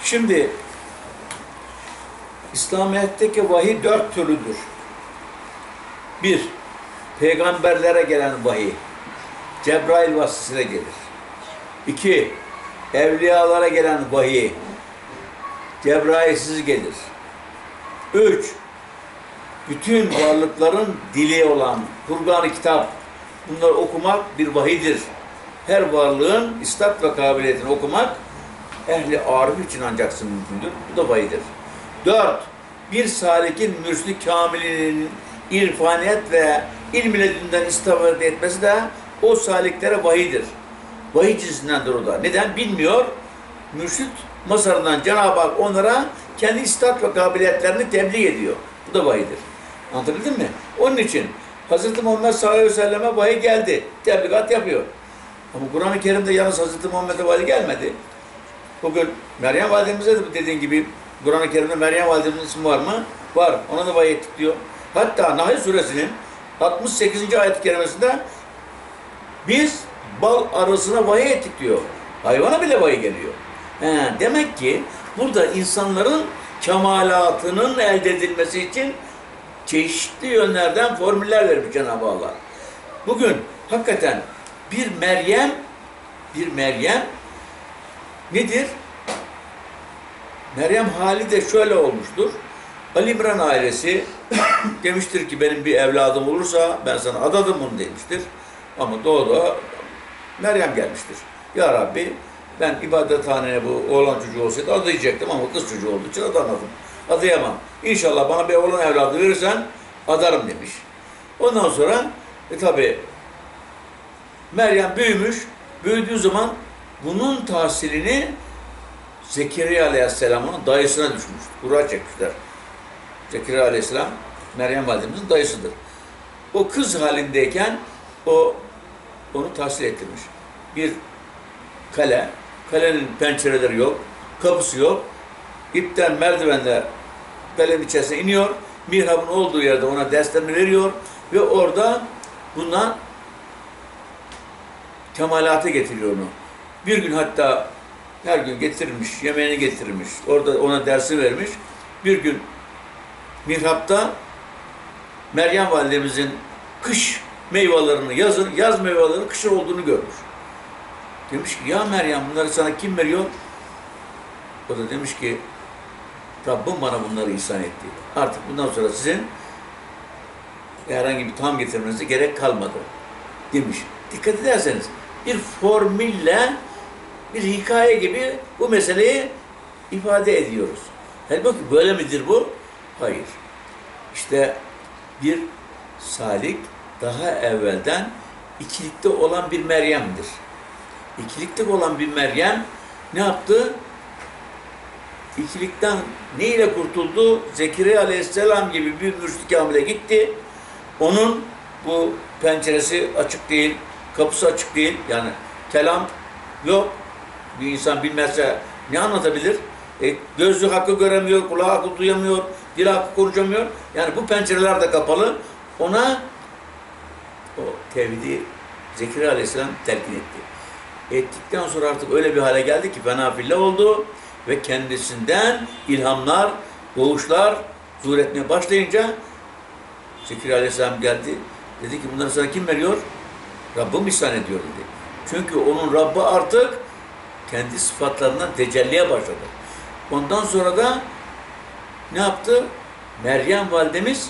Şimdi İslamiyet'teki vahiy 4 türlüdür. 1. Peygamberlere gelen vahiy. Cebrail vasıtasıyla gelir. 2. Evliyalara gelen vahiy. Cebrail'siz gelir. 3. Bütün varlıkların dili olan Kur'an-ı Kitap. Bunları okumak bir vahidir. Her varlığın istat ve kabiliyetini okumak ehli arif için ancak mümkündür. Bu da vahidir. 4. Bir salikin mürşid-i kamilinin irfaniyet ve ilm ledünden istifade etmesi de o saliklere vahidir. Vahiy cinsindendir o da. Neden? Bilmiyor. Mürşid mazharından Cenab-ı Hak onlara kendi istat ve kabiliyetlerini tebliğ ediyor. Bu da vahidir. Anlatabildim mi? Onun için Hz. Muhammed sallallahu aleyhi ve selleme vahiy geldi. Tebligat yapıyor. Ama Kur'an-ı Kerim'de yalnız Hz. Muhammed'e vahiy gelmedi. Bugün Meryem validemize de dediğin gibi Kur'an-ı Kerim'de Meryem validemizin ismi var mı? Var. Ona da vahiy ettik diyor. Hatta Nahl suresinin 68. ayet-i kerimesinde biz bal arısına vahiy ettik diyor. Hayvana bile vahiy geliyor. Demek ki burada insanların kemalatının elde edilmesi için çeşitli yönlerden formüller vermiş Cenab-ı Allah. Bugün hakikaten bir Meryem nedir? Meryem hali de şöyle olmuştur. Ali İmran ailesi demiştir ki benim bir evladım olursa ben sana adadım bunu demiştir. Ama doğdu Meryem gelmiştir. Ya Rabbi ben ibadethaneye bu oğlan çocuğu olsaydı adayacaktım ama kız çocuğu olduğu için adamadım. Adayamam. İnşallah bana bir oğlan evladı verirsen adarım demiş. Ondan sonra tabi Meryem büyümüş. Büyüdüğü zaman bunun tahsilini Zekeriya Aleyhisselam'ın dayısına düşmüş. Kura çekmişler. Zekeriya Aleyhisselam Meryem validemizin dayısıdır. O kız halindeyken onu tahsil ettirmiş. Bir kale, kalenin pencereleri yok, kapısı yok. İpten merdivenle kalenin içerisine iniyor. Mihrabın olduğu yerde ona derslerini veriyor ve orada bundan kemalata getiriyor onu. Bir gün hatta her gün getirmiş, yemeğini getirmiş. Orada ona dersi vermiş. Bir gün mihrapta Meryem validemizin kış meyvelerini, yaz meyvelerinin kışın olduğunu görmüş. Demiş ki ya Meryem bunları sana kim veriyor? O da demiş ki Rabbim bana bunları ihsan etti. Artık bundan sonra sizin herhangi bir tam getirmenize gerek kalmadı demiş. Dikkat ederseniz bir formülle bir hikaye gibi bu meseleyi ifade ediyoruz. Halbuki böyle midir bu? Hayır. İşte bir salik daha evvelden ikilikte olan bir Meryem'dir. İkilikte olan bir Meryem ne yaptı? İkilikten ne ile kurtuldu? Zekeriya Aleyhisselam gibi bir mürşid-i kamile gitti. Onun bu penceresi açık değil, kapısı açık değil. Yani kelam yok. Bir insan bilmezse ne anlatabilir? Gözü hakkı göremiyor, kulağı hakkı duyamıyor, dili hakkı konuşamıyor. Yani bu pencereler de kapalı. Ona o tevhidi Zekeriya Aleyhisselam telkin etti. Ettikten sonra artık öyle bir hale geldi ki fena fillah oldu ve kendisinden ilhamlar, doğuşlar zuhur etmeye başlayınca Zekeriya Aleyhisselam geldi. Dedi ki bunları sana kim veriyor? Rabbim ihsan ediyor dedi. Çünkü onun Rabbi artık kendi sıfatlarından tecelliye başladı. Ondan sonra da ne yaptı? Meryem validemiz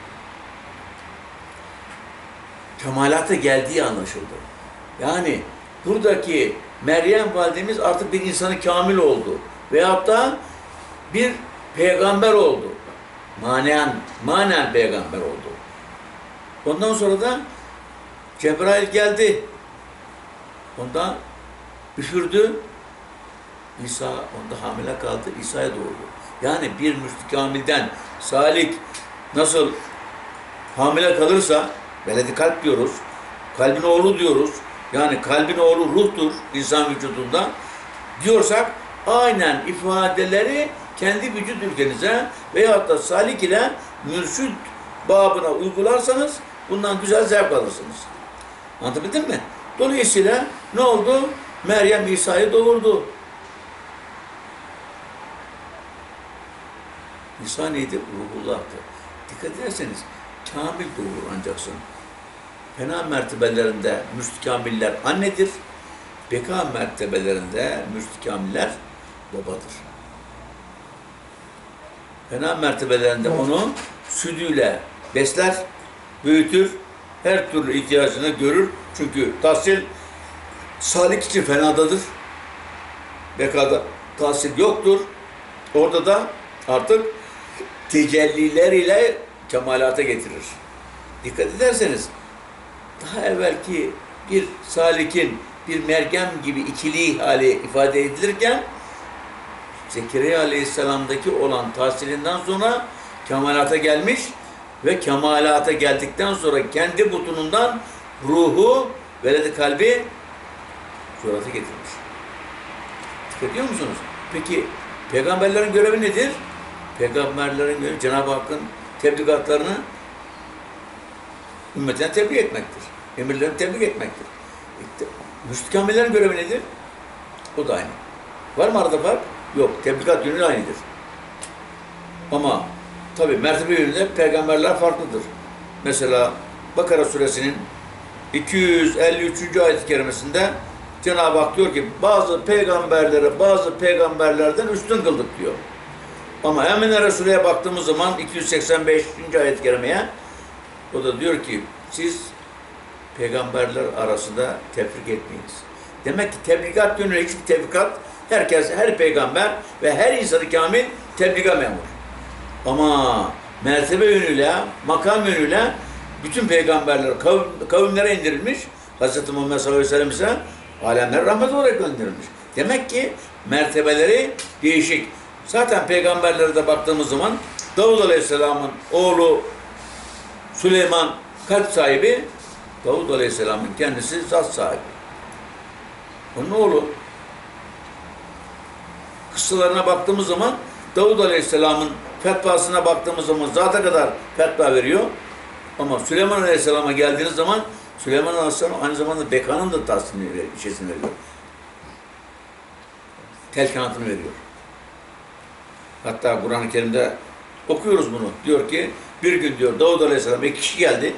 kemalata geldiği anlaşıldı. Yani buradaki Meryem validemiz artık bir insanı kamil oldu. Veyahut da bir peygamber oldu. Manen peygamber oldu. Ondan sonra da Cebrail geldi. Ondan üfürdü. İsa onda hamile kaldı. İsa'ya doğurdu. Yani bir mürşid-i kamilden salik nasıl hamile kalırsa veledi kalp diyoruz. Kalbin oğlu diyoruz. Yani kalbin oğlu ruhtur insan vücudunda diyorsak aynen ifadeleri kendi vücut ülkenize veyahut da salik ile mürşid babına uygularsanız bundan güzel zevk alırsınız. Anlatabildim mi? Dolayısıyla ne oldu? Meryem İsa'yı doğurdu. İsa neydi? Ruhullah'tı. Dikkat ederseniz kamil doğur ancaksın. Fena mertebelerinde müstikamiller annedir. Beka mertebelerinde müstikamiller babadır. Fena mertebelerinde onu südüyle besler, büyütür, her türlü ihtiyacını görür. Çünkü tahsil salik için fenadadır. Bekada tahsil yoktur. Orada da artık tecelliler ile kemalata getirir. Dikkat ederseniz daha evvelki bir salikin bir Meryem gibi ikili hali ifade edilirken Zekeriya Aleyhisselam'daki olan tahsilinden sonra kemalata gelmiş ve kemalata geldikten sonra kendi butunundan ruhu veled-i kalbi surata getirmiş. Dikkat ediyor musunuz? Peki peygamberlerin görevi nedir? Peygamberlerin görevi Cenab-ı Hakk'ın tebligatlarını ümmetine tebliğ etmektir. Emirlerini tebliğ etmektir. Müstikamillerin görevi nedir? O da aynı. Var mı arada fark? Yok. Tebligat yönü aynıdır. Ama tabi mertebe yönünde peygamberler farklıdır. Mesela Bakara suresinin 253. ayet-i kerimesinde Cenab-ı Hak diyor ki bazı peygamberlerden üstün kıldık diyor. Ama Emine Resulü'ye baktığımız zaman 285. ayet-i kerimeye o da diyor ki siz peygamberler arasında tefrik etmeyiniz. Demek ki tebligat yönüyle hiçbir tebligat herkes, her peygamber ve her insanı kamil tebliga memur. Ama mertebe yönüyle, makam yönüyle bütün peygamberler kavimlere indirilmiş. Hz. Muhammed sallallahu aleyhi ve sellem ise alemlere rahmet olarak gönderilmiş. Demek ki mertebeleri değişik. Zaten peygamberlere de baktığımız zaman Davud Aleyhisselam'ın oğlu Süleyman kalp sahibi, Davud Aleyhisselam'ın kendisi zat sahibi. Onun oğlu. Kıssalarına baktığımız zaman Davud Aleyhisselam'ın fetvasına baktığımız zaman zata kadar fetva veriyor. Ama Süleyman Aleyhisselam'a geldiğiniz zaman Süleyman Aleyhisselam aynı zamanda bekanın da tahsilini veriyor, işesini veriyor. Telkinatını veriyor. Hatta Kur'an-ı Kerim'de okuyoruz bunu. Diyor ki bir gün diyor Davud Aleyhisselam 2 kişi geldi.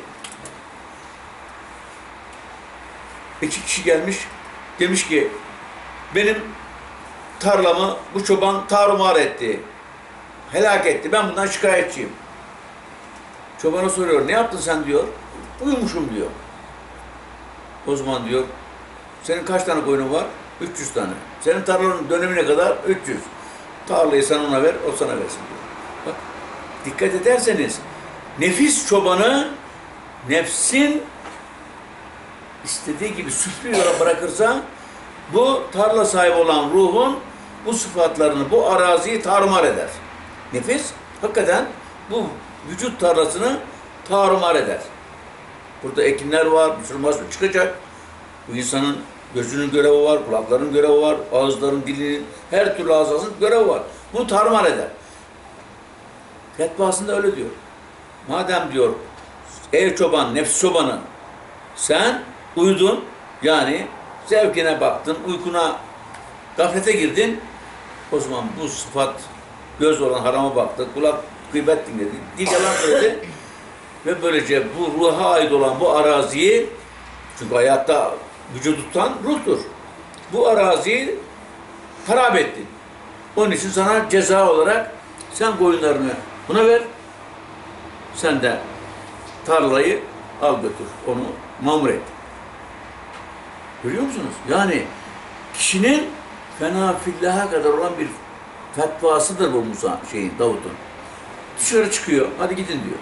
2 kişi gelmiş. Demiş ki benim tarlamı bu çoban tarumar etti. Helak etti. Ben bundan şikayetçiyim. Çobana soruyor. Ne yaptın sen diyor. Uyumuşum diyor. O zaman diyor senin kaç tane koyunun var? 300 tane. Senin tarlanın dönemine kadar 300. Tarlayı sen ona ver, o sana versin diyor. Bak, dikkat ederseniz nefis çobanı nefsin istediği gibi süslü yola bırakırsa bu tarla sahibi olan ruhun bu sıfatlarını, bu araziyi tarumar eder. Nefis hakikaten bu vücut tarlasını tarumar eder. Burada ekinler var, bir sürü mahsul çıkacak. Bu insanın gözünün görevi var, kulakların görevi var, ağızların, dilinin, her türlü azasının görevi var. Bu tarumar eder. Fetvasında öyle diyor. Madem diyor, ey çoban, nefs çobanı, sen uyudun, yani zevkine baktın, uykuna, gaflete girdin, o zaman bu sıfat, göz olan harama baktı, kulak gıybet dinledi, dil yalan söyledi ve böylece bu ruha ait olan bu araziyi, çünkü hayatta vücudu tutan ruhtur, bu araziyi harap ettin. Onun için sana ceza olarak sen koyunlarını buna ver, sen de tarlayı al götür, onu mamur et. Görüyor musunuz? Yani kişinin fena fillaha kadar olan bir fetvasıdır bu Davud'un. Dışarı çıkıyor, hadi gidin diyor.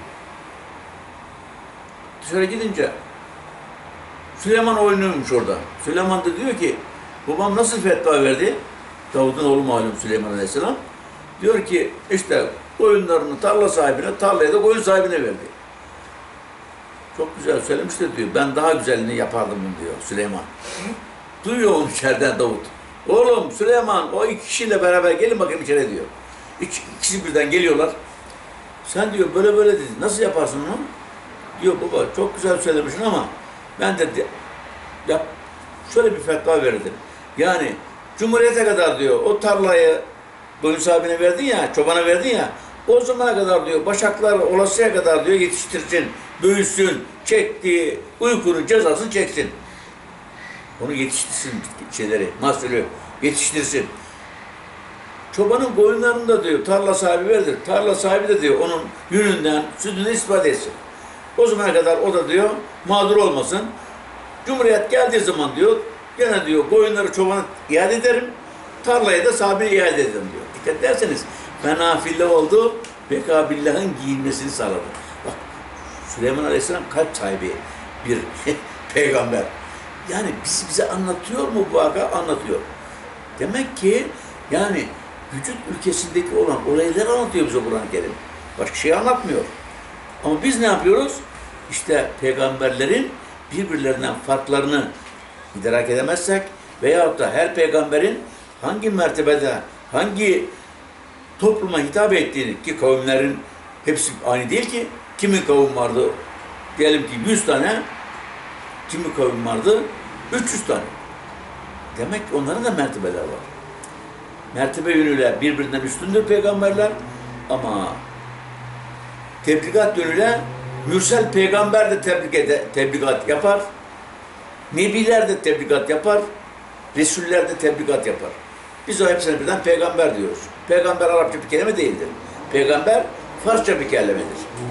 Dışarı gidince Süleyman oynuyormuş orada. Süleyman da diyor ki, babam nasıl fetva verdi? Davud'un oğlu malum Süleyman Aleyhisselam. Diyor ki, işte koyunlarını tarla sahibine, tarlaya da koyun sahibine verdi. Çok güzel söylemiş de diyor, ben daha güzelini yapardım bunu diyor Süleyman. Duyuyor onu içeriden Davud. Oğlum Süleyman, o 2 kişiyle beraber gelin bakayım içeri diyor. İkisi birden geliyorlar. Sen diyor böyle böyle dedi, nasıl yaparsın onu? Diyor baba çok güzel söylemişsin ama ben de şöyle bir fetva verirdim. Yani Cumhuriyete kadar diyor o tarlayı koyun sahibine verdin ya, çobana verdin ya, O zamana kadar diyor, başaklar olasıya kadar diyor yetiştirsin, büyüsün, çektiği uykunun cezasını çeksin. Onu yetiştirsin şeyleri, mahsulü yetiştirsin. Çobanın koyunlarını da diyor, tarla sahibi verir. Tarla sahibi de diyor, onun yününden, sütünden istifade etsin. O zamana kadar o da diyor, mağdur olmasın. Cumhuriyet geldiği zaman diyor, gene diyor, koyunları çobana iade ederim, tarlaya da sahibine iade ederim diyor. Dikkat ederseniz, fenafille oldu, bekabillahın giyinmesini sağladı. Bak, Süleyman Aleyhisselam kalp sahibi bir peygamber. Yani bize anlatıyor mu bu vaka? Anlatıyor. Demek ki yani vücut ülkesindeki olan olayları anlatıyor bize Kur'an-ı Kerim. Başka şey anlatmıyor. Ama biz ne yapıyoruz? İşte peygamberlerin birbirlerinden farklarını idrak edemezsek veyahut da her peygamberin hangi mertebede, hangi topluma hitap ettiğini, ki kavimlerin hepsi aynı değil ki. Kimin kavim vardı? Diyelim ki 100 tane, kimin kavim vardı? 300 tane. Demek ki onların da mertebeler var. Mertebe yönüyle birbirinden üstündür peygamberler ama tebligat yönüyle mürsel peygamber de tebligat yapar. Nebiler de tebligat yapar. Resuller de tebligat yapar. Biz o hepsine birden peygamber diyoruz. Peygamber Arapça bir kelime değildir. Peygamber Farsça bir kelimedir.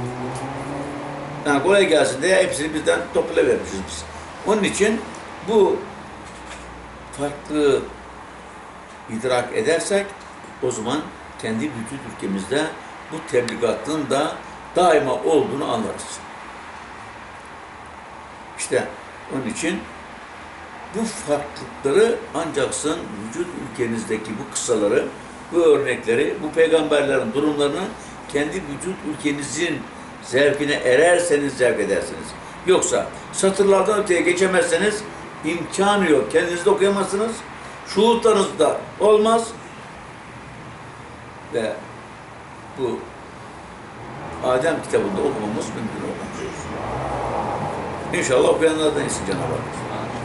Yani kolay gelsin diye hepsini bizden toplayıvermişiz biz. Onun için bu farklı idrak edersek o zaman kendi vücut ülkemizde bu tebligatın da daima olduğunu anlarız. İşte onun için bu farklılıkları ancaksın vücut ülkenizdeki bu kıssaları, bu örnekleri, bu peygamberlerin durumlarını kendi vücut ülkenizin zevkine ererseniz zevk edersiniz. Yoksa satırlardan öteye geçemezseniz imkanı yok. Kendiniz de okuyamazsınız. Şuurlarınız da olmaz. Ve bu Adem kitabında okumamız mümkün olmaz. İnşallah okuyanlardan iyisin Cenab-ı Hak.